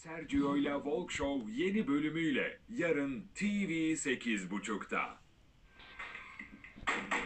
Sergio ile Walk Show yeni bölümüyle yarın TV 8.30'da.